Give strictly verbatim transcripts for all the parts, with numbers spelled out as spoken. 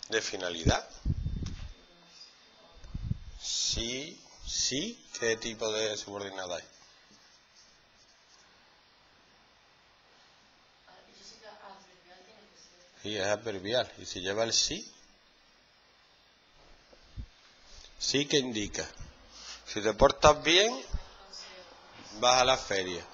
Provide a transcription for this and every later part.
de finalidad. Sí, sí, ¿qué tipo de subordinada es? Sí, es adverbial. ¿Y si lleva el sí? Sí, que indica. Si te portas bien, vas a la feria.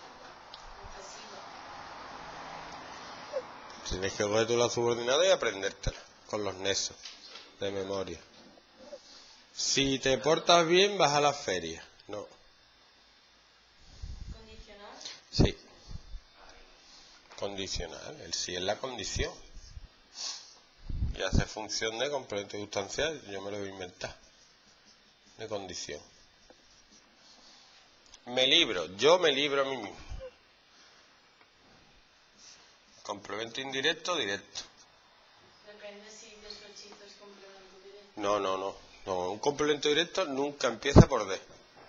Tienes que coger tú la subordinada y aprendértela con los nexos de memoria. Si te portas bien, vas a la feria. No. ¿Condicional? Sí. Condicional. El sí es la condición. Y hace función de complemento circunstancial. Yo me lo voy a inventar. De condición. Me libro. Yo me libro a mí mismo. Complemento indirecto, directo. Depende si de su hechizo es complemento directo. No, no, no. No, un complemento directo nunca empieza por de. Ah,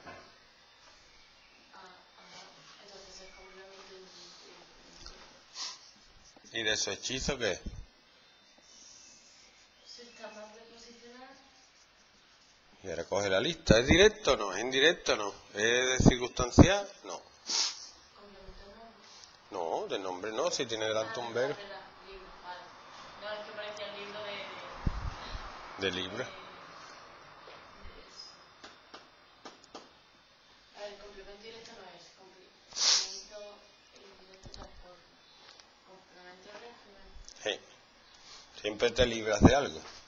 ajá. Entonces es complemento indirecto. ¿Y de su hechizo qué es? Si está más preposicional. Y ahora coge la lista. ¿Es directo o no? ¿Es indirecto o no? ¿Es de circunstancial? No. Complemento no. No, de nombre no, si tiene delante un verbo. Libro, vale. No, es que parecía el libro de... De libro. de- A ver, el complemento directo no es. Complemento indirecto tampoco. Complemento regional. Sí. Siempre te libras de algo.